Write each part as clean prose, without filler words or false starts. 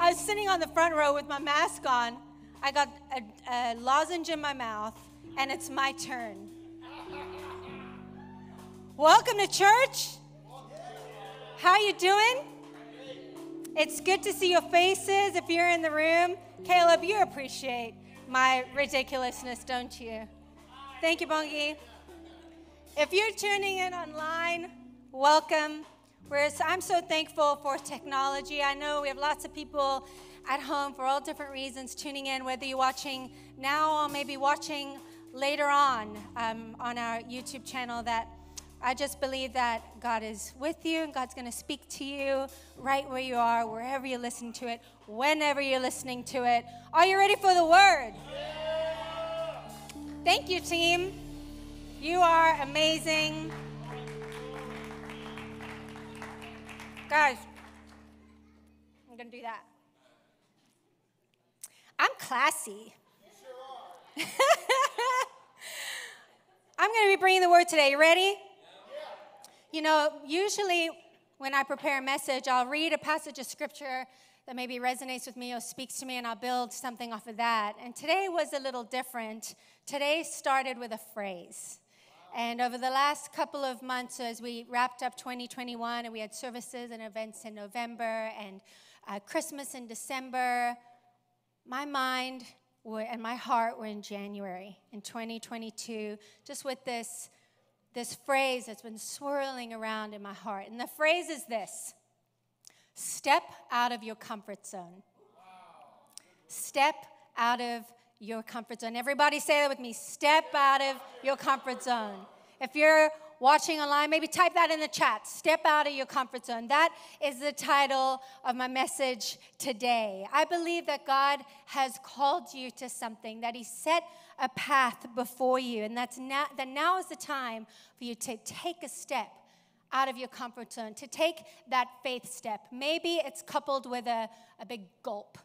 I was sitting on the front row with my mask on. I got a lozenge in my mouth, and it's my turn. Welcome to church. How you doing? It's good to see your faces if you're in the room. Caleb, you appreciate my ridiculousness, don't you? Thank you, Bongi. If you're tuning in online, welcome. I'm so thankful for technology. I know we have lots of people at home for all different reasons tuning in, whether you're watching now or maybe watching later on our YouTube channel. That I just believe that God is with you and God's going to speak to you right where you are, wherever you're listening to it, whenever you're listening to it. Are you ready for the word? Yeah. Thank you, team. You are amazing. Guys, I'm going to do that. I'm classy. You sure are. I'm going to be bringing the word today. You ready? You know, usually when I prepare a message, I'll read a passage of scripture that maybe resonates with me or speaks to me, and I'll build something off of that. And today was a little different. Today started with a phrase. And over the last couple of months, as we wrapped up 2021, and we had services and events in November and Christmas in December, my mind and my heart were in January in 2022, just with this phrase that's been swirling around in my heart. And the phrase is this: step out of your comfort zone. Step out of your comfort zone. Everybody say that with me. Step out of your comfort zone. If you're watching online, maybe type that in the chat. Step out of your comfort zone. That is the title of my message today. I believe that God has called you to something, that He set a path before you, and that now is the time for you to take a step out of your comfort zone, to take that faith step. Maybe it's coupled with a big gulp.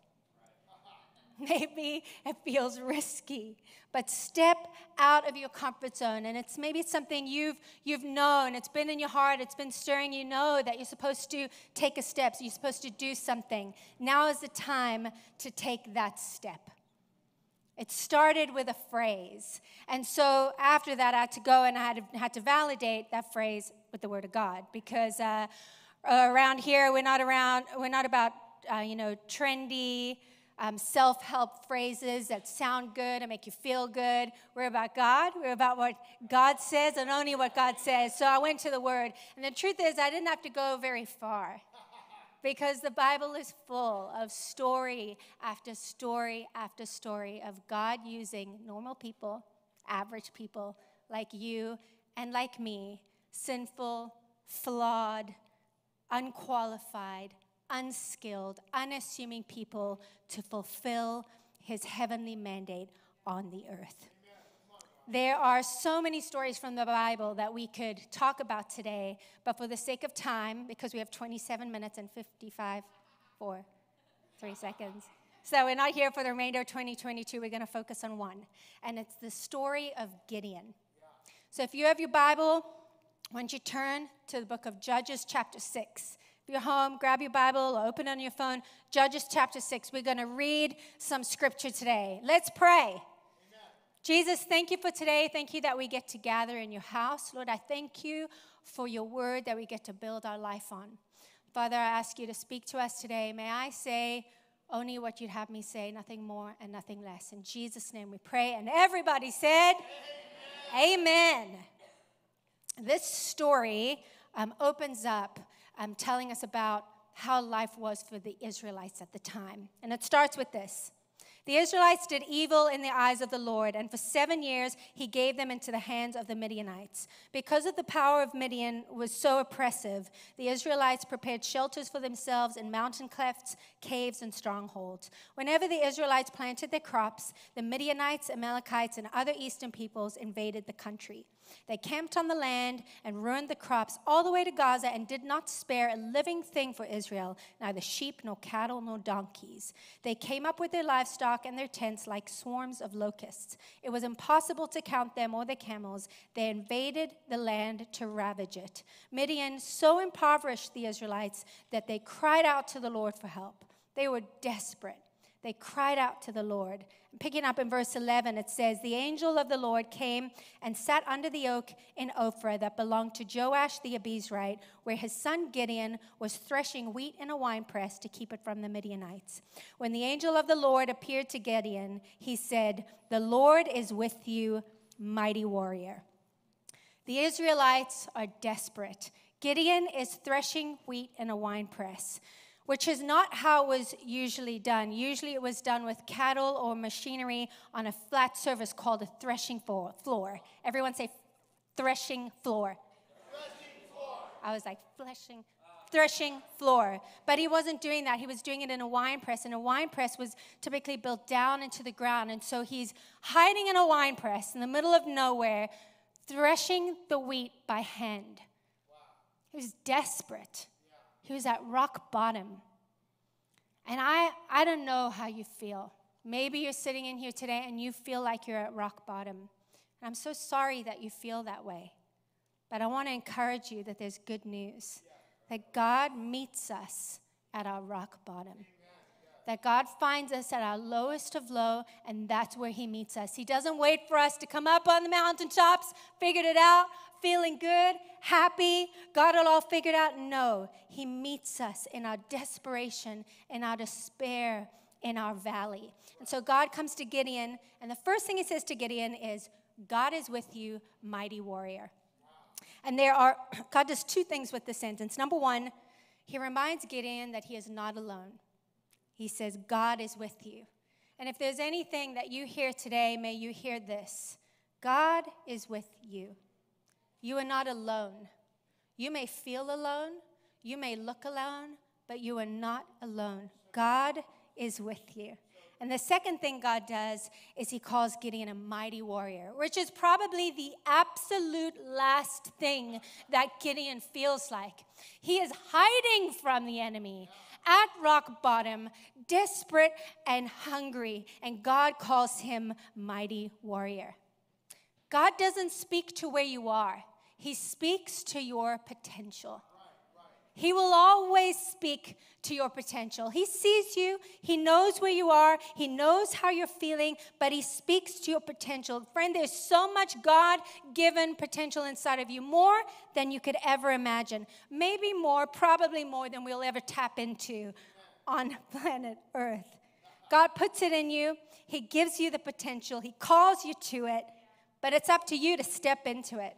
Maybe it feels risky, but step out of your comfort zone. And maybe it's something you've known. It's been in your heart. It's been stirring. You know that you're supposed to take a step. So you're supposed to do something. Now is the time to take that step. It started with a phrase. And so after that, I had to go and I had to validate that phrase with the Word of God. Because around here, we're not about trendy, self-help phrases that sound good and make you feel good. We're about God. We're about what God says and only what God says. So I went to the Word. And the truth is, I didn't have to go very far, because the Bible is full of story after story after story of God using normal people, average people like you and like me, sinful, flawed, unqualified, unskilled, unassuming people to fulfill His heavenly mandate on the earth. There are so many stories from the Bible that we could talk about today, but for the sake of time, because we have 27 minutes and 3 seconds, so we're not here for the remainder of 2022, we're going to focus on one, and it's the story of Gideon. So if you have your Bible, why don't you turn to the book of Judges chapter 6. If you're home, grab your Bible or open it on your phone. Judges chapter 6. We're going to read some scripture today. Let's pray. Amen. Jesus, thank you for today. Thank you that we get to gather in your house. Lord, I thank you for your word that we get to build our life on. Father, I ask you to speak to us today. May I say only what you'd have me say, nothing more and nothing less. In Jesus' name we pray. And everybody said, Amen. Amen. This story opens up telling us about how life was for the Israelites at the time. And it starts with this. The Israelites did evil in the eyes of the Lord, and for 7 years he gave them into the hands of the Midianites. Because of the power of Midian was so oppressive, the Israelites prepared shelters for themselves in mountain clefts, caves, and strongholds. Whenever the Israelites planted their crops, the Midianites, Amalekites, and other eastern peoples invaded the country. They camped on the land and ruined the crops all the way to Gaza and did not spare a living thing for Israel, neither sheep nor cattle nor donkeys. They came up with their livestock and their tents like swarms of locusts. It was impossible to count them or their camels. They invaded the land to ravage it. Midian so impoverished the Israelites that they cried out to the Lord for help. They were desperate. They cried out to the Lord. Picking up in verse 11, it says, the angel of the Lord came and sat under the oak in Ophrah that belonged to Joash the Abiezrite, where his son Gideon was threshing wheat in a winepress to keep it from the Midianites. When the angel of the Lord appeared to Gideon, he said, the Lord is with you, mighty warrior. The Israelites are desperate. Gideon is threshing wheat in a winepress, which is not how it was usually done. Usually it was done with cattle or machinery on a flat surface called a threshing floor. Everyone say threshing floor. Threshing floor. I was like, threshing floor. But he wasn't doing that. He was doing it in a wine press. And a wine press was typically built down into the ground. And so he's hiding in a wine press in the middle of nowhere, threshing the wheat by hand. Wow. He was desperate. He was at rock bottom. And I don't know how you feel. Maybe you're sitting in here today and you feel like you're at rock bottom. And I'm so sorry that you feel that way. But I want to encourage you that there's good news. That God meets us at our rock bottom. That God finds us at our lowest of low, and that's where he meets us. He doesn't wait for us to come up on the mountaintops, figured it out, feeling good, happy, got it all figured out. No, he meets us in our desperation, in our despair, in our valley. And so God comes to Gideon, and the first thing he says to Gideon is, God is with you, mighty warrior. And God does two things with this sentence. Number one, he reminds Gideon that he is not alone. He says, God is with you. And if there's anything that you hear today, may you hear this. God is with you. You are not alone. You may feel alone. You may look alone, but you are not alone. God is with you. And the second thing God does is he calls Gideon a mighty warrior, which is probably the absolute last thing that Gideon feels like. He is hiding from the enemy at rock bottom, desperate and hungry, and God calls him mighty warrior. God doesn't speak to where you are. He speaks to your potential. He will always speak to your potential. He sees you. He knows where you are. He knows how you're feeling, but he speaks to your potential. Friend, there's so much God-given potential inside of you, more than you could ever imagine. Maybe more, probably more than we'll ever tap into on planet Earth. God puts it in you. He gives you the potential. He calls you to it, but it's up to you to step into it.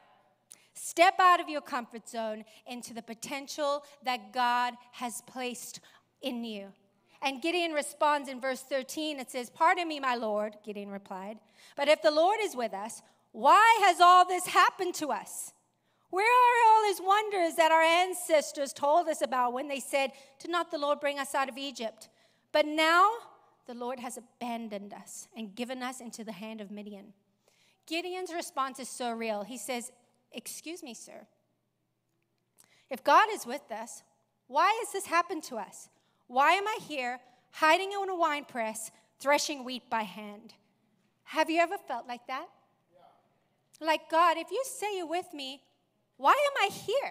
Step out of your comfort zone into the potential that God has placed in you. And Gideon responds in verse 13. It says, pardon me, my Lord, Gideon replied, but if the Lord is with us, why has all this happened to us? Where are all his wonders that our ancestors told us about when they said, did not the Lord bring us out of Egypt? But now the Lord has abandoned us and given us into the hand of Midian. Gideon's response is so real. He says, excuse me, sir. If God is with us, why has this happened to us? Why am I here, hiding in a wine press, threshing wheat by hand? Have you ever felt like that? Yeah. Like, God, if you say you're with me, why am I here?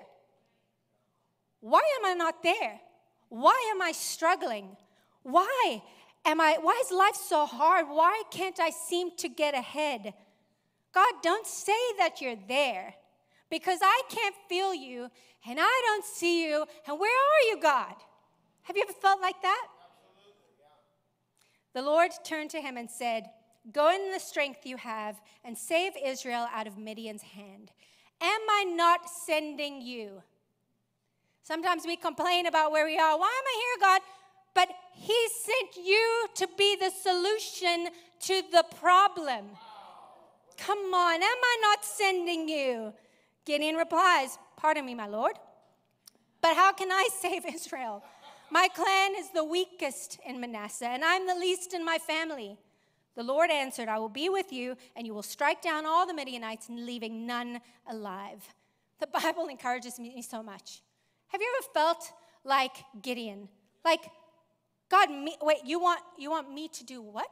Why am I not there? Why am I struggling? Why is life so hard? Why can't I seem to get ahead? God, don't say that you're there. Because I can't feel you, and I don't see you, and where are you, God? Have you ever felt like that? Absolutely, yeah. The Lord turned to him and said, go in the strength you have and save Israel out of Midian's hand. Am I not sending you? Sometimes we complain about where we are. Why am I here, God? But he sent you to be the solution to the problem. Wow. Come on, am I not sending you? Gideon replies, pardon me, my Lord, but how can I save Israel? My clan is the weakest in Manasseh, and I'm the least in my family. The Lord answered, I will be with you, and you will strike down all the Midianites, leaving none alive. The Bible encourages me so much. Have you ever felt like Gideon? Like, God, wait, you want me to do what?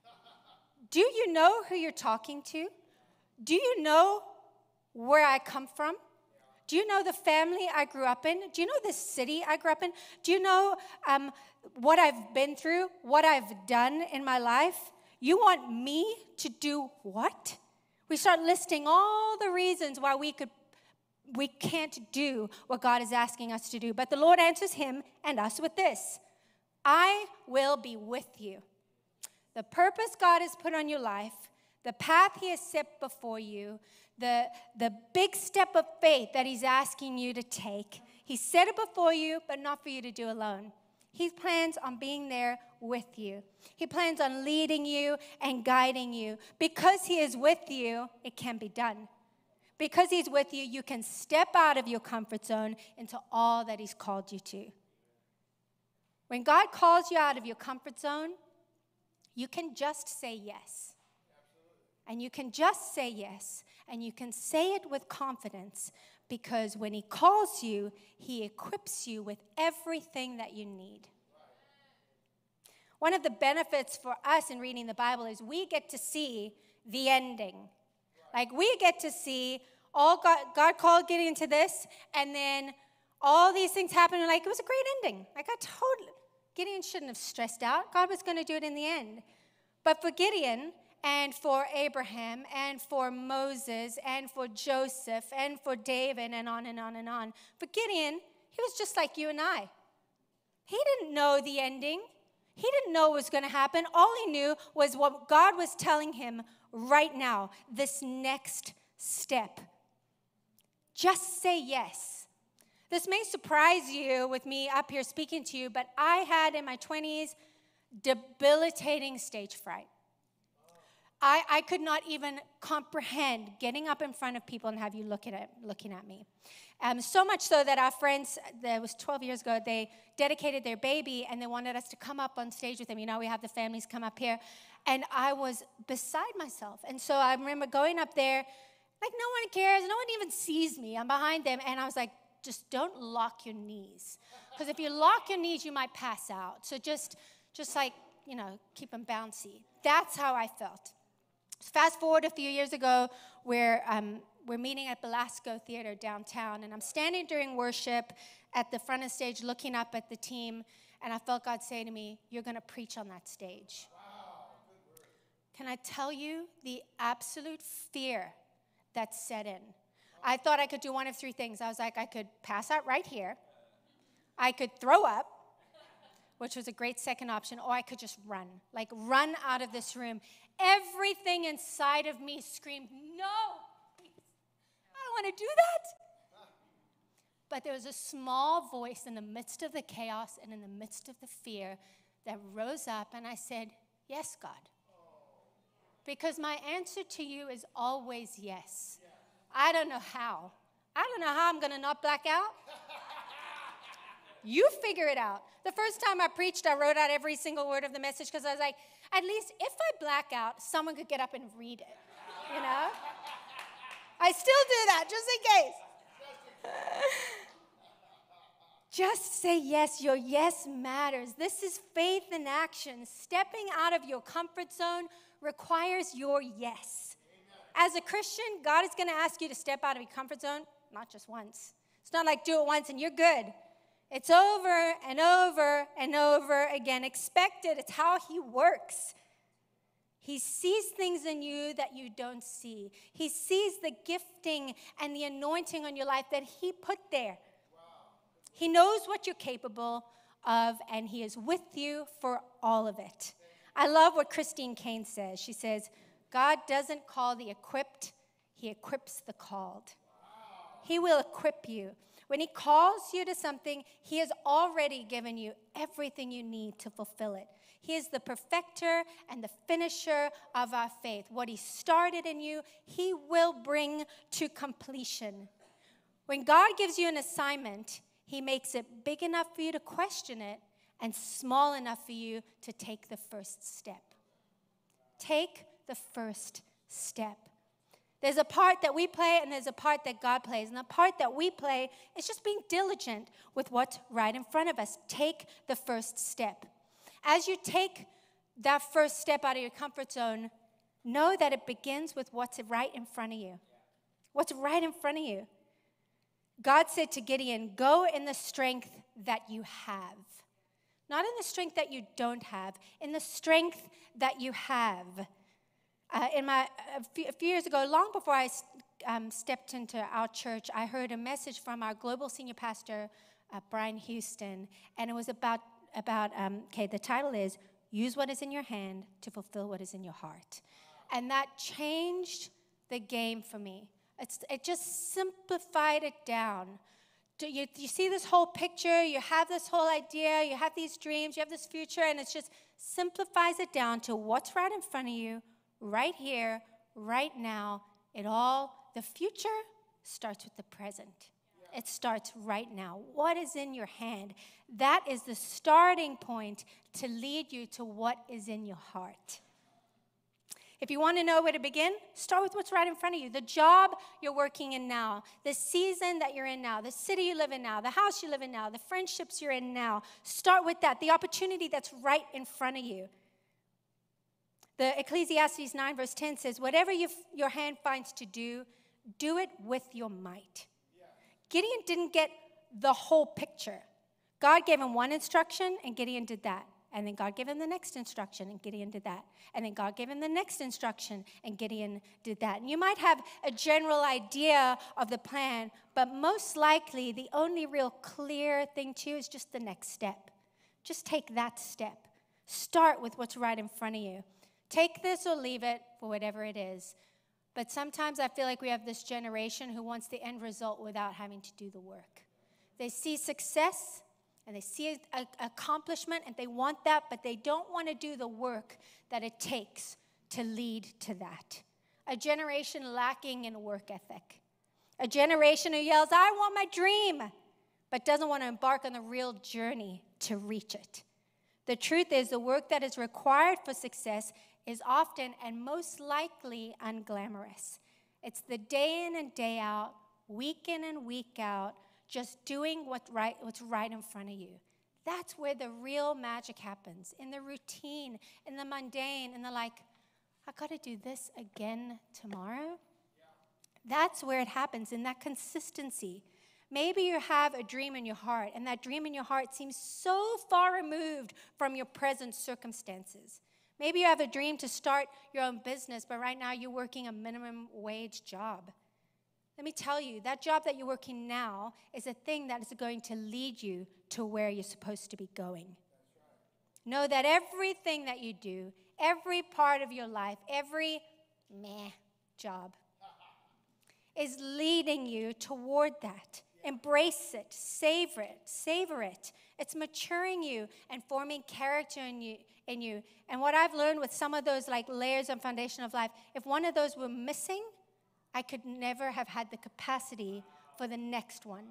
Do you know who you're talking to? Do you know where I come from? Do you know the family I grew up in? Do you know the city I grew up in? Do you know what I've been through, what I've done in my life? You want me to do what? We start listing all the reasons why we can't do what God is asking us to do. But the Lord answers him and us with this: I will be with you. The purpose God has put on your life, the path he has set before you, the big step of faith that he's asking you to take, he set it before you, but not for you to do alone. He plans on being there with you. He plans on leading you and guiding you. Because he is with you, it can be done. Because he's with you, you can step out of your comfort zone into all that he's called you to. When God calls you out of your comfort zone, you can just say yes. And you can just say yes. And you can say it with confidence, because when he calls you, he equips you with everything that you need. One of the benefits for us in reading the Bible is we get to see the ending. Like, we get to see God called Gideon to this, and then all these things happened, and like, it was a great ending. Gideon shouldn't have stressed out. God was going to do it in the end. But for Gideon, and for Abraham, and for Moses, and for Joseph, and for David, and on and on and on. For Gideon, he was just like you and I. He didn't know the ending. He didn't know what was going to happen. All he knew was what God was telling him right now, this next step. Just say yes. This may surprise you with me up here speaking to you, but I had in my 20s debilitating stage fright. I could not even comprehend getting up in front of people and have you looking at me. So much so that our friends, that was 12 years ago, they dedicated their baby and they wanted us to come up on stage with them. You know, we have the families come up here. And I was beside myself. And so I remember going up there, like, no one cares. No one even sees me. I'm behind them. And I was like, just don't lock your knees. Because if you lock your knees, you might pass out. So just like, you know, keep them bouncy. That's how I felt. Fast forward a few years ago, we're meeting at Belasco Theater downtown, and I'm standing during worship at the front of the stage looking up at the team, and I felt God say to me, you're going to preach on that stage. Wow, good word. Can I tell you the absolute fear that set in? I thought I could do one of three things. I was like, I could pass out right here. I could throw up, which was a great second option, or I could just run out of this room. Everything inside of me screamed, no, I don't want to do that. But there was a small voice in the midst of the chaos and in the midst of the fear that rose up, and I said, yes, God. Because my answer to you is always yes. I don't know how. I don't know how I'm going to not black out. You figure it out. The first time I preached, I wrote out every single word of the message because I was like, at least if I black out, someone could get up and read it, you know? I still do that, just in case. Just say yes. Your yes matters. This is faith in action. Stepping out of your comfort zone requires your yes. As a Christian, God is going to ask you to step out of your comfort zone, not just once. It's not like do it once and you're good. It's over and over and over again. Expect it. It's how he works. He sees things in you that you don't see. He sees the gifting and the anointing on your life that he put there. Wow. He knows what you're capable of, and he is with you for all of it. I love what Christine Kane says. She says, God doesn't call the equipped, he equips the called. Wow. He will equip you. When he calls you to something, he has already given you everything you need to fulfill it. He is the perfecter and the finisher of our faith. What he started in you, he will bring to completion. When God gives you an assignment, he makes it big enough for you to question it and small enough for you to take the first step. Take the first step. There's a part that we play and there's a part that God plays. And the part that we play is just being diligent with what's right in front of us. Take the first step. As you take that first step out of your comfort zone, know that it begins with what's right in front of you. What's right in front of you. God said to Gideon, go in the strength that you have. Not in the strength that you don't have, in the strength that you have. A few years ago, long before I stepped into our church, I heard a message from our global senior pastor, Brian Houston, and it was about the title is, use what is in your hand to fulfill what is in your heart. And that changed the game for me. It just simplified it down. You see this whole picture, you have this whole idea, you have these dreams, you have this future, and it just simplifies it down to what's right in front of you, right here, right now. The future starts with the present. It starts right now. What is in your hand? That is the starting point to lead you to what is in your heart. If you want to know where to begin, start with what's right in front of you. The job you're working in now, the season that you're in now, the city you live in now, the house you live in now, the friendships you're in now. Start with that, the opportunity that's right in front of you. The Ecclesiastes 9 verse 10 says, whatever your hand finds to do, do it with your might. Gideon didn't get the whole picture. God gave him one instruction, and Gideon did that. And then God gave him the next instruction, and Gideon did that. And then God gave him the next instruction, and Gideon did that. And you might have a general idea of the plan, but most likely the only real clear thing to you is just the next step. Just take that step. Start with what's right in front of you. Take this or leave it for whatever it is. But sometimes I feel like we have this generation who wants the end result without having to do the work. They see success and they see accomplishment and they want that, but they don't want to do the work that it takes to lead to that. A generation lacking in work ethic. A generation who yells, I want my dream, but doesn't want to embark on the real journey to reach it. The truth is, the work that is required for success is often and most likely unglamorous. It's the day in and day out, week in and week out, just doing what's right in front of you. That's where the real magic happens, in the routine, in the mundane, in the I got to do this again tomorrow. That's where it happens, in that consistency. Maybe you have a dream in your heart, and that dream in your heart seems so far removed from your present circumstances. Maybe you have a dream to start your own business, but right now you're working a minimum wage job. Let me tell you, that job that you're working now is a thing that is going to lead you to where you're supposed to be going. Know that everything that you do, every part of your life, every job is leading you toward that. Embrace it, savor it. It's maturing you and forming character in you. And what I've learned with some of those layers and foundation of life, if one of those were missing, I could never have had the capacity for the next one.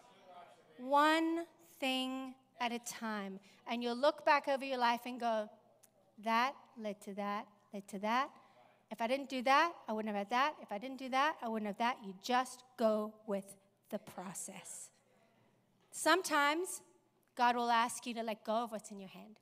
One thing at a time. And you'll look back over your life and go, that led to that, led to that. If I didn't do that, I wouldn't have had that. If I didn't do that, I wouldn't have that. You just go with the process. Sometimes God will ask you to let go of what's in your hand.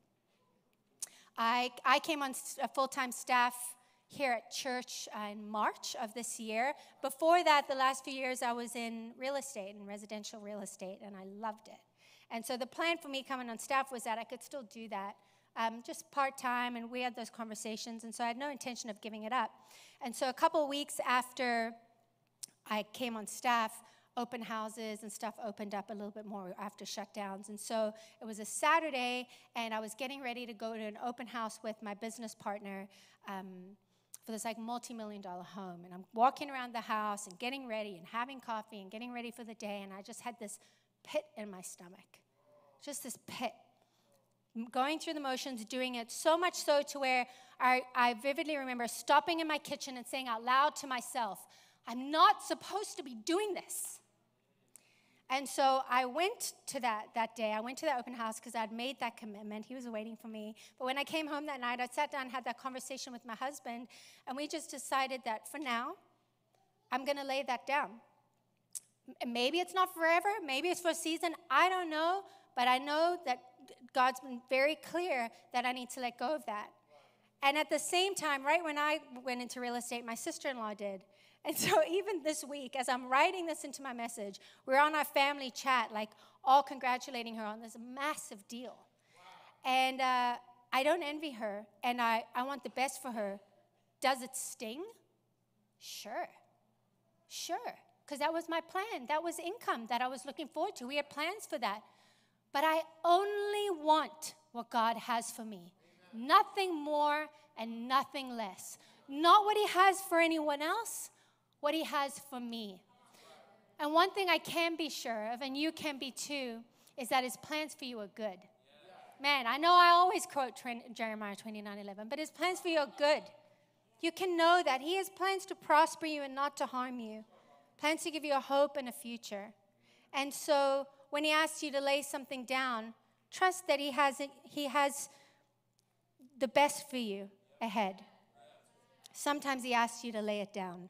I came on a full-time staff here at church in March of this year. Before that, the last few years, I was in real estate, in residential real estate, and I loved it. And so the plan for me coming on staff was that I could still do that, just part-time, and we had those conversations, and so I had no intention of giving it up. And so a couple of weeks after I came on staff, open houses and stuff opened up a little bit more after shutdowns. And so it was a Saturday, and I was getting ready to go to an open house with my business partner for this multi-million-dollar home. And I'm walking around the house and getting ready and having coffee and getting ready for the day, and I just had this pit in my stomach. Just this pit. Going through the motions, doing it so much so to where I vividly remember stopping in my kitchen and saying out loud to myself, I'm not supposed to be doing this. And so I went to that day. I went to that open house because I'd made that commitment. He was waiting for me. But when I came home that night, I sat down and had that conversation with my husband, and we just decided that for now, I'm going to lay that down. Maybe it's not forever. Maybe it's for a season. I don't know. But I know that God's been very clear that I need to let go of that. And at the same time, right when I went into real estate, my sister-in-law did. And so even this week, as I'm writing this into my message, we're on our family chat, like all congratulating her on this massive deal. Wow. And I don't envy her, and I want the best for her. Does it sting? Sure. Because that was my plan. That was income that I was looking forward to. We had plans for that. But I only want what God has for me. Amen. Nothing more and nothing less. Not what he has for anyone else, what he has for me. And one thing I can be sure of, and you can be too, is that his plans for you are good. Man, I know I always quote Jeremiah 29:11, but his plans for you are good. You can know that he has plans to prosper you and not to harm you. Plans to give you a hope and a future. And so when he asks you to lay something down, trust that he has the best for you ahead. Sometimes he asks you to lay it down.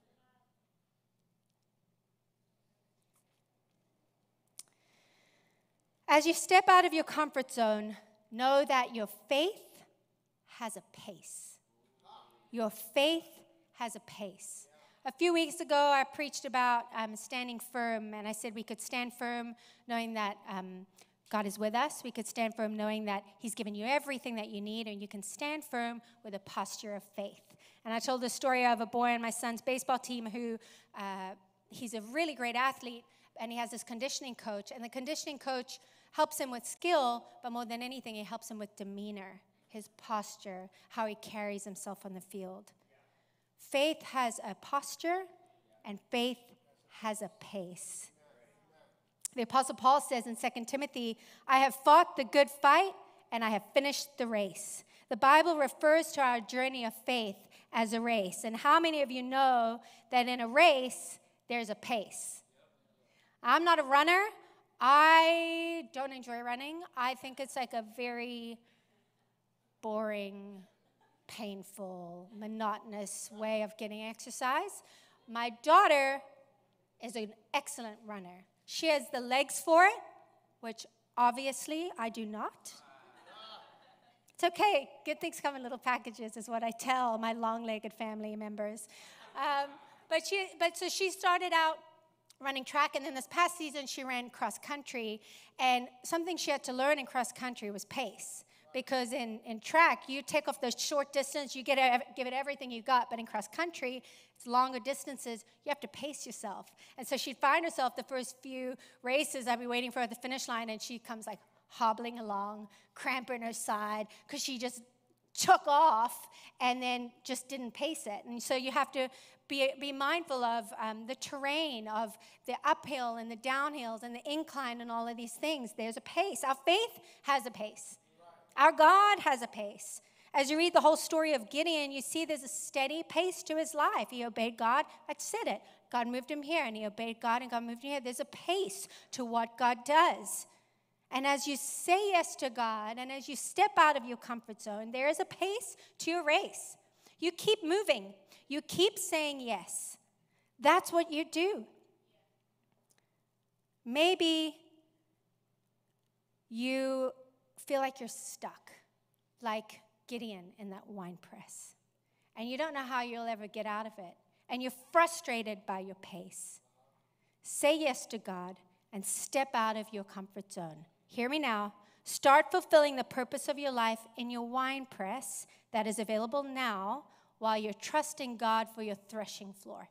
As you step out of your comfort zone, know that your faith has a pace. Your faith has a pace. A few weeks ago, I preached about standing firm, and I said we could stand firm knowing that God is with us. We could stand firm knowing that he's given you everything that you need, and you can stand firm with a posture of faith. And I told the story of a boy on my son's baseball team who, he's a really great athlete, and he has this conditioning coach, and the conditioning coach helps him with skill, but more than anything, he helps him with demeanor, his posture, how he carries himself on the field. Faith has a posture, and faith has a pace. The Apostle Paul says in 2 Timothy, I have fought the good fight, and I have finished the race. The Bible refers to our journey of faith as a race. And how many of you know that in a race, there's a pace? I'm not a runner. I don't enjoy running. I think it's like a very boring, painful, monotonous way of getting exercise. My daughter is an excellent runner. She has the legs for it, which obviously I do not. It's okay. Good things come in little packages is what I tell my long-legged family members. So she started out running track, and then this past season she ran cross country, and something she had to learn in cross country was pace. Because in track, you take off the short distance, you give it everything you got. But in cross country, it's longer distances, you have to pace yourself. And so she'd find herself the first few races, I'd be waiting for her at the finish line, and she comes like hobbling along, cramp in her side, because she just took off and then just didn't pace it. And so you have to be mindful of the terrain, of the uphill and the downhills and the incline and all of these things. There's a pace. Our faith has a pace. Our God has a pace. As you read the whole story of Gideon, you see there's a steady pace to his life. He obeyed God. I said it. God moved him here, and he obeyed God, and God moved him here. There's a pace to what God does. And as you say yes to God, and as you step out of your comfort zone, there is a pace to your race. You keep moving. You keep saying yes. That's what you do. Maybe you feel like you're stuck, like Gideon in that wine press. And you don't know how you'll ever get out of it. And you're frustrated by your pace. Say yes to God and step out of your comfort zone. Hear me now. Start fulfilling the purpose of your life in your wine press that is available now while you're trusting God for your threshing floor.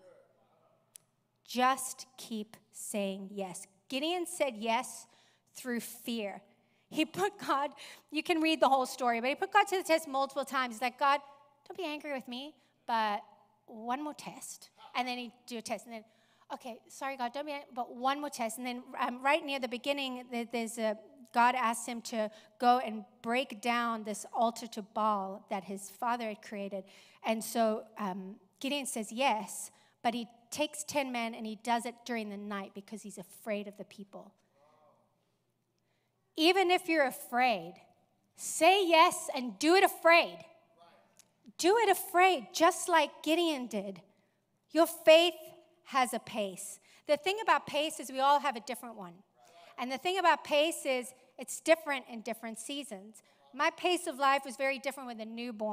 Just keep saying yes. Gideon said yes through fear. He put God, you can read the whole story, but he put God to the test multiple times. He's like, God, don't be angry with me, but one more test. And then he'd do a test. And then, okay, sorry, God, don't be angry, but one more test. And then right near the beginning, God asked him to go and break down this altar to Baal that his father had created. And so Gideon says yes, but he takes 10 men and he does it during the night because he's afraid of the people. Even if you're afraid, say yes and do it afraid. Do it afraid, just like Gideon did. Your faith has a pace. The thing about pace is we all have a different one. And the thing about pace is it's different in different seasons. My pace of life was very different with a newborn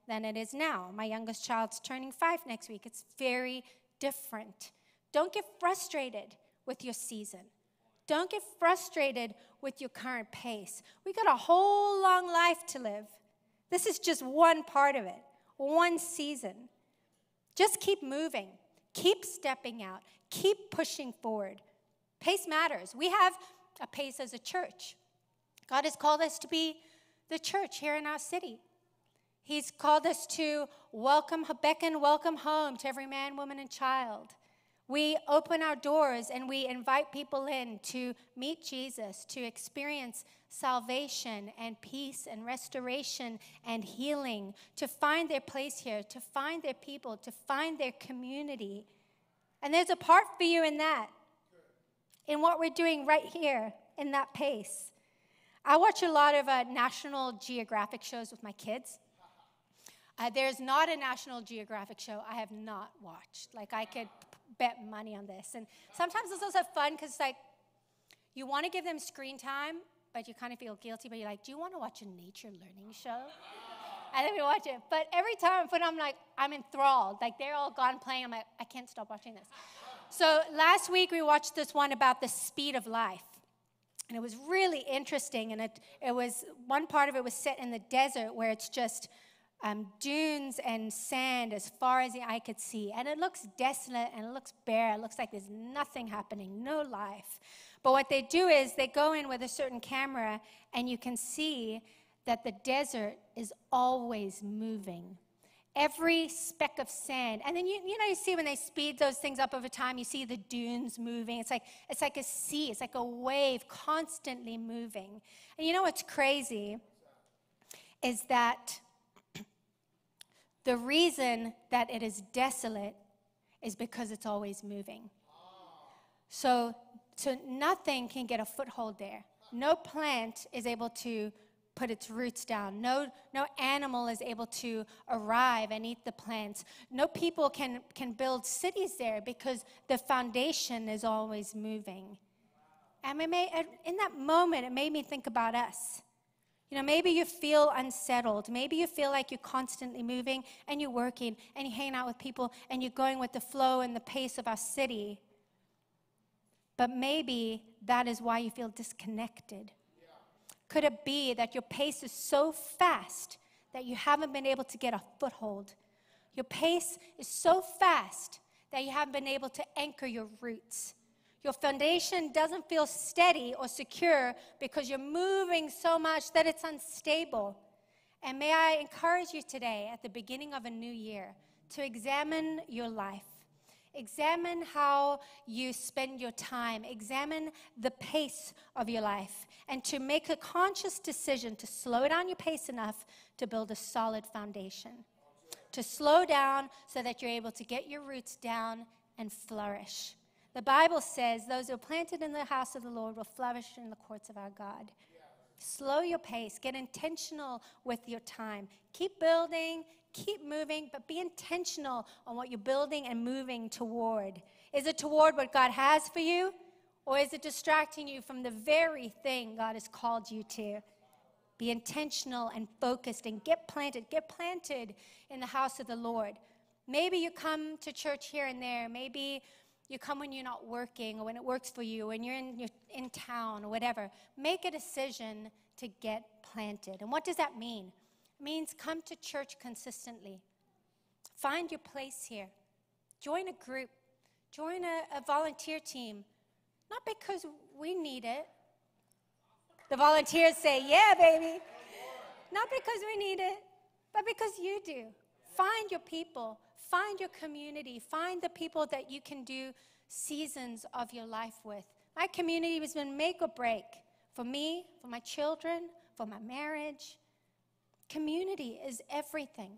than it is now. My youngest child's turning 5 next week. It's very different. Don't get frustrated with your season. Don't get frustrated with your current pace. We got a whole long life to live. This is just one part of it, one season. Just keep moving. Keep stepping out. Keep pushing forward. Pace matters. We have a pace as a church. God has called us to be the church here in our city. He's called us to beckon, welcome home to every man, woman, and child. We open our doors and we invite people in to meet Jesus, to experience salvation and peace and restoration and healing, to find their place here, to find their people, to find their community. And there's a part for you in that, in what we're doing right here in that pace. I watch a lot of National Geographic shows with my kids. There's not a National Geographic show I have not watched. Like, I could bet money on this. And sometimes it's also fun because, like, you want to give them screen time, but you kind of feel guilty. But you're like, do you want to watch a nature learning show? And then we watch it. But every time I put it on, I'm like, I'm enthralled. Like, they're all gone playing. I'm like, I can't stop watching this. So last week we watched this one about the speed of life. And it was really interesting. And it was, one part of it was set in the desert where it's just dunes and sand as far as the eye could see. And it looks desolate and it looks bare. It looks like there's nothing happening, no life. But what they do is they go in with a certain camera and you can see that the desert is always moving. Every speck of sand. And then you see when they speed those things up over time, you see the dunes moving. It's like a sea. It's like a wave constantly moving. And you know what's crazy is that the reason that it is desolate is because it's always moving. So nothing can get a foothold there. No plant is able to put its roots down. No animal is able to arrive and eat the plants. No people can build cities there because the foundation is always moving. And in that moment, it made me think about us. Maybe you feel unsettled. Maybe you feel like you're constantly moving and you're working and you're hanging out with people and you're going with the flow and the pace of our city. But maybe that is why you feel disconnected. Could it be that your pace is so fast that you haven't been able to get a foothold? Your pace is so fast that you haven't been able to anchor your roots. Your foundation doesn't feel steady or secure because you're moving so much that it's unstable. And may I encourage you today at the beginning of a new year to examine your life. Examine how you spend your time. Examine the pace of your life. And to make a conscious decision to slow down your pace enough to build a solid foundation. To slow down so that you're able to get your roots down and flourish. The Bible says those who are planted in the house of the Lord will flourish in the courts of our God. Slow your pace. Get intentional with your time. Keep building. Keep moving, but be intentional on what you're building and moving toward. Is it toward what God has for you? Or is it distracting you from the very thing God has called you to? Be intentional and focused and get planted. Get planted in the house of the Lord. Maybe you come to church here and there. Maybe you come when you're not working or when it works for you, when you're in town or whatever. Make a decision to get planted. And what does that mean? It means come to church consistently. Find your place here. Join a group. Join a volunteer team. Not because we need it. The volunteers say, yeah, baby. Not because we need it, but because you do. Find your people. Find your community. Find the people that you can do seasons of your life with. My community has been make or break for me, for my children, for my marriage. Community is everything.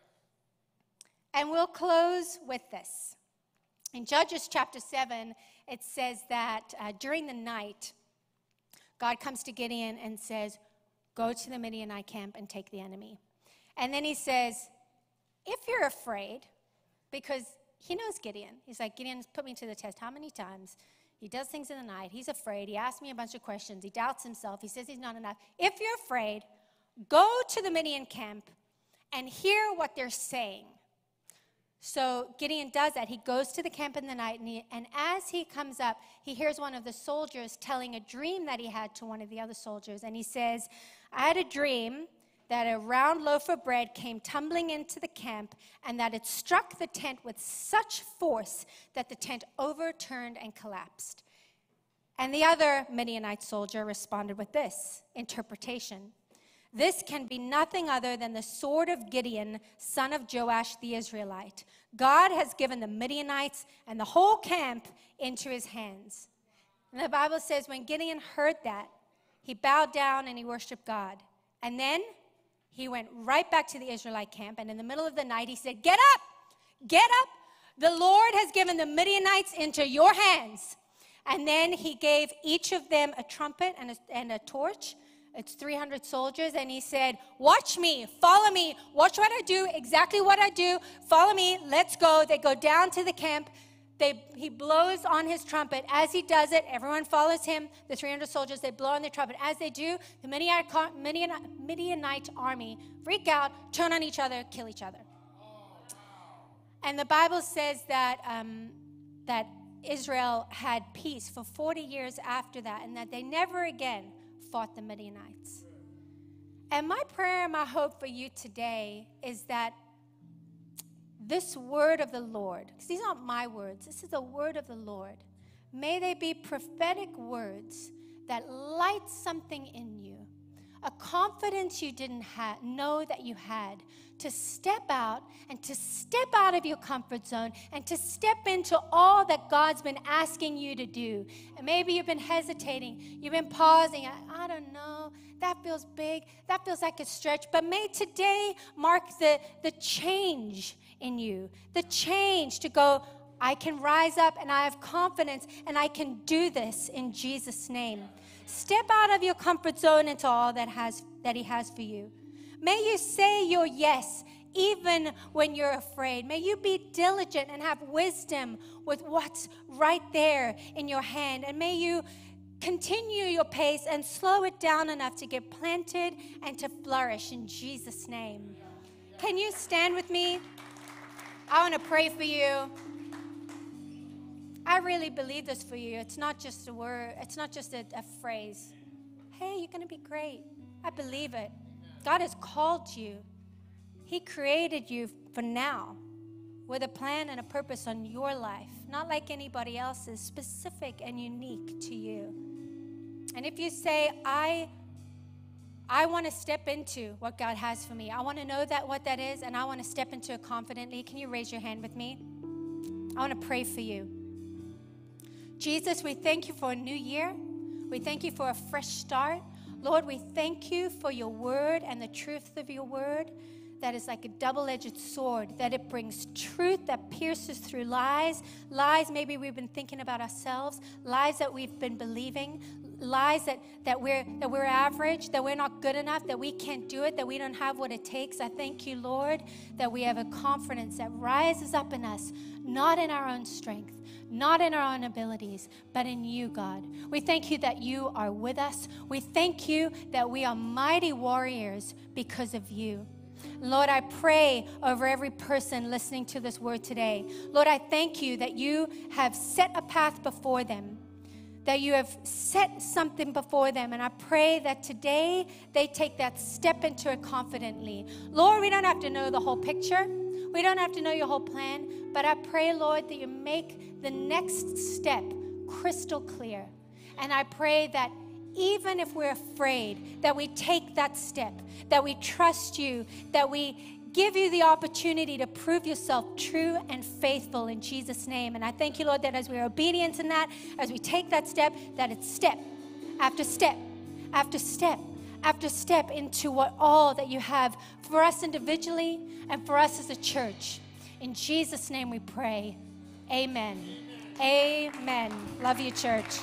And we'll close with this. In Judges chapter 7, it says that during the night, God comes to Gideon and says, go to the Midianite camp and take the enemy. And then he says, if you're afraid, because he knows Gideon. He's like, Gideon's put me to the test how many times? He does things in the night. He's afraid. He asks me a bunch of questions. He doubts himself. He says he's not enough. If you're afraid, go to the Midian camp and hear what they're saying. So Gideon does that. He goes to the camp in the night, and as he comes up, he hears one of the soldiers telling a dream that he had to one of the other soldiers. And he says, I had a dream that a round loaf of bread came tumbling into the camp, and that it struck the tent with such force that the tent overturned and collapsed. And the other Midianite soldier responded with this interpretation. This can be nothing other than the sword of Gideon, son of Joash the Israelite. God has given the Midianites and the whole camp into his hands. And the Bible says when Gideon heard that, he bowed down and he worshiped God. And then he went right back to the Israelite camp, and in the middle of the night he said, get up, get up. The Lord has given the Midianites into your hands. And then he gave each of them a trumpet and a torch. It's 300 soldiers, and he said, watch me, follow me, watch what I do, exactly what I do, follow me, let's go. They go down to the camp. He blows on his trumpet. As he does it, everyone follows him. The 300 soldiers, they blow on their trumpet. As they do, the Midianite army freak out, turn on each other, kill each other. And the Bible says that that Israel had peace for 40 years after that, and that they never again fought the Midianites. And my prayer and my hope for you today is that this word of the Lord, because these aren't my words, this is the word of the Lord, may they be prophetic words that light something in you, a confidence you didn't know that you had, to step out and to step out of your comfort zone and to step into all that God's been asking you to do. And maybe you've been hesitating, you've been pausing, I don't know, that feels big, that feels like a stretch, but may today mark the change in you, the change to go, I can rise up and I have confidence and I can do this in Jesus' name. Step out of your comfort zone into all that he has for you. May you say your yes even when you're afraid. May you be diligent and have wisdom with what's right there in your hand. And may you continue your pace and slow it down enough to get planted and to flourish in Jesus' name. Can you stand with me? I want to pray for you. I really believe this for you. It's not just a word. It's not just a phrase. Hey, you're going to be great. I believe it. God has called you. He created you for now with a plan and a purpose on your life, not like anybody else's, specific and unique to you. And if you say, I want to step into what God has for me, I want to know what that is, and I want to step into it confidently, can you raise your hand with me? I want to pray for you. Jesus, we thank you for a new year. We thank you for a fresh start. Lord, we thank you for your word and the truth of your word that is like a double-edged sword, that it brings truth that pierces through lies maybe we've been thinking about ourselves, lies that we've been believing, lies that we're average, that we're not good enough, that we can't do it, that we don't have what it takes. I thank you, Lord, that we have a confidence that rises up in us, not in our own strength, not in our own abilities, but in you, God. We thank you that you are with us. We thank you that we are mighty warriors because of you. Lord, I pray over every person listening to this word today. Lord, I thank you that you have set a path before them, that you have set something before them. And I pray that today they take that step into it confidently. Lord, we don't have to know the whole picture. We don't have to know your whole plan. But I pray, Lord, that you make the next step crystal clear. And I pray that even if we're afraid, that we take that step, that we trust you, that we give you the opportunity to prove yourself true and faithful in Jesus' name. And I thank you, Lord, that as we are obedient in that, as we take that step, that it's step after step after step after step into what all that you have for us individually and for us as a church. In Jesus' name we pray. Amen. Amen. Love you, church.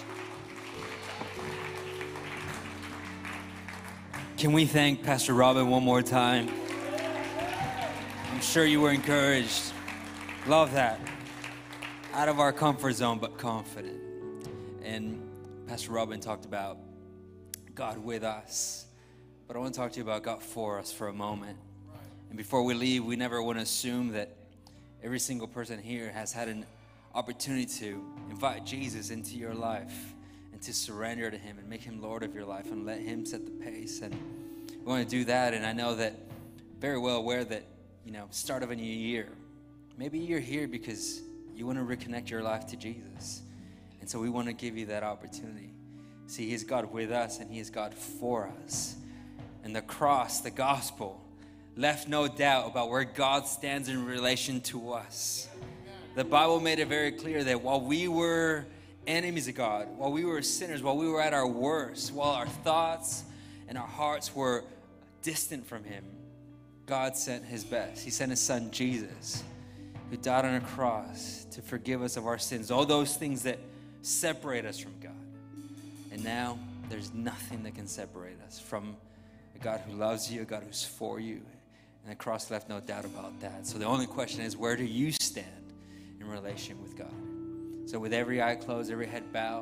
Can we thank Pastor Robyn one more time? I'm sure you were encouraged. Love that. Out of our comfort zone, but confident. And Pastor Robyn talked about God with us. But I want to talk to you about God for us for a moment. And before we leave, we never want to assume that every single person here has had an opportunity to invite Jesus into your life and to surrender to him and make him Lord of your life and let him set the pace. And we want to do that. And I know that very well aware that, start of a new year, maybe you're here because you want to reconnect your life to Jesus. And so we want to give you that opportunity. See, he is God with us and he is God for us. And the cross, the gospel, left no doubt about where God stands in relation to us. The Bible made it very clear that while we were enemies of God, while we were sinners, while we were at our worst, while our thoughts and our hearts were distant from him, God sent his best. He sent his son Jesus, who died on a cross to forgive us of our sins, all those things that separate us from God. And now there's nothing that can separate us from a God who loves you, a God who's for you. And the cross left no doubt about that. So the only question is, where do you stand in relation with God? So with every eye closed, every head bowed,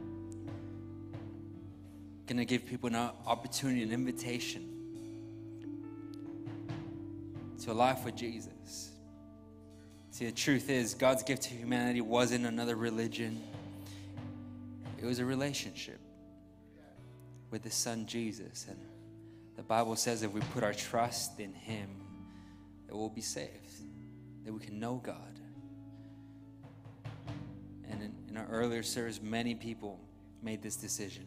I'm going to give people an opportunity, an invitation to a life with Jesus. See, the truth is, God's gift to humanity wasn't another religion. It was a relationship with his son Jesus. And the Bible says if we put our trust in him, that we'll be saved, that we can know God. And in our earlier service, many people made this decision.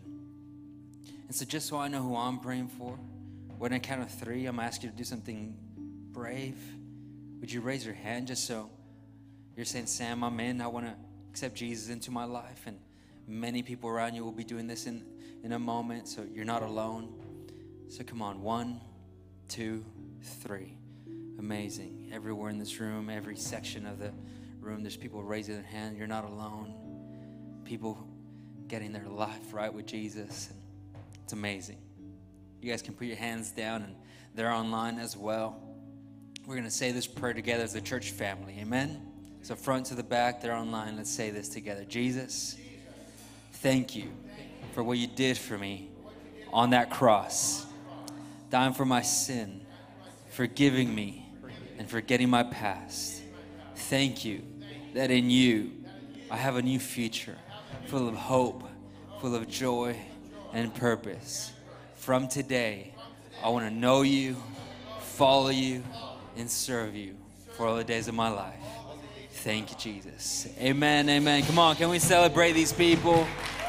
And so just so I know who I'm praying for, when I count of 3, I'm going to ask you to do something brave. Would you raise your hand just so you're saying, Sam, I'm in. I want to accept Jesus into my life. And many people around you will be doing this in a moment, so you're not alone. So come on, 1, 2, 3. Amazing. Everywhere in this room, every section of the room, there's people raising their hand. You're not alone. People getting their life right with Jesus. And it's amazing. You guys can put your hands down, and they're online as well. We're going to say this prayer together as a church family. Amen? So front to the back, they're online. Let's say this together. Jesus, thank you for what you did for me on that cross, dying for my sin, forgiving me, and forgetting my past. Thank you that in you I have a new future full of hope, full of joy and purpose. From today, I want to know you, follow you, and serve you for all the days of my life. Thank you, Jesus. Amen, amen. Come on, can we celebrate these people?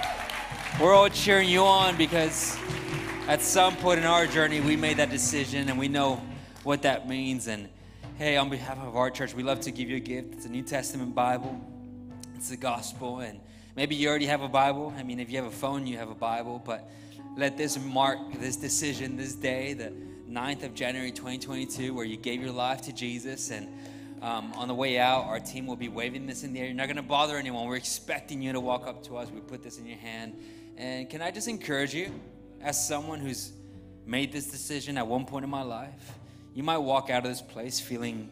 We're all cheering you on because at some point in our journey, we made that decision and we know what that means. And hey, on behalf of our church, we love to give you a gift. It's a New Testament Bible. It's the gospel. And maybe you already have a Bible. I mean, if you have a phone, you have a Bible. But let this mark this decision, this day, the 9th of January 2022, where you gave your life to Jesus. And on the way out, our team will be waving this in the air. You're not going to bother anyone. We're expecting you to walk up to us. We put this in your hand. And can I just encourage you, as someone who's made this decision at one point in my life, you might walk out of this place feeling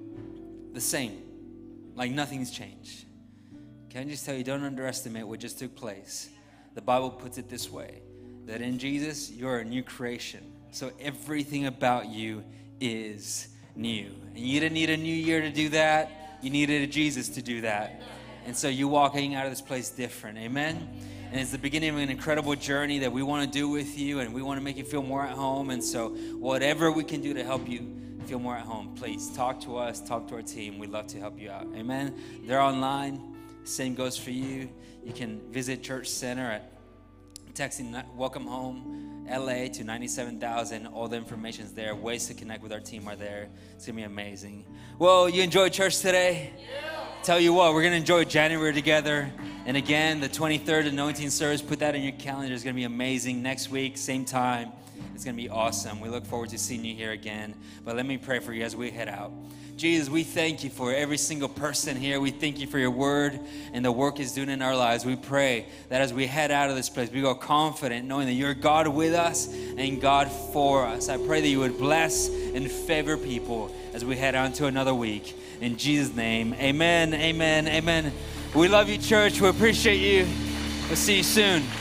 the same, like nothing's changed. Can I just tell you, don't underestimate what just took place. The Bible puts it this way, that in Jesus, you're a new creation. So everything about you is new. And you didn't need a new year to do that. You needed a Jesus to do that. And so you're walking out of this place different. Amen? And it's the beginning of an incredible journey that we want to do with you, and we want to make you feel more at home. And so whatever we can do to help you feel more at home, please talk to us, talk to our team. We'd love to help you out. Amen? They're online. Same goes for you. You can visit Church Center at texting Welcome Home LA to 97,000. All the information's there. Ways to connect with our team are there. It's going to be amazing. Well, you enjoyed church today? Yeah. Tell you what, we're going to enjoy January together. And again, the 23rd anointing service, put that in your calendar. It's going to be amazing. Next week, same time. It's going to be awesome. We look forward to seeing you here again. But let me pray for you as we head out. Jesus, we thank you for every single person here. We thank you for your word and the work it's doing in our lives. We pray that as we head out of this place, we go confident knowing that you're God with us and God for us. I pray that you would bless and favor people as we head on to another week. In Jesus' name, amen, amen, amen. We love you, church. We appreciate you. We'll see you soon.